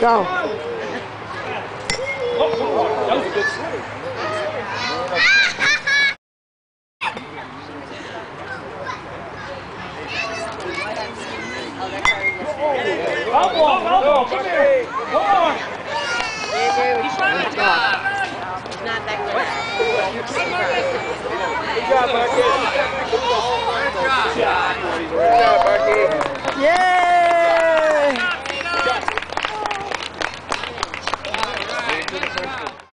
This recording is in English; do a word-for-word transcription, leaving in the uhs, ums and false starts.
Go. That was a good swing. Come on, come on, come here. Come on. He's not that good. Good job, Marcus.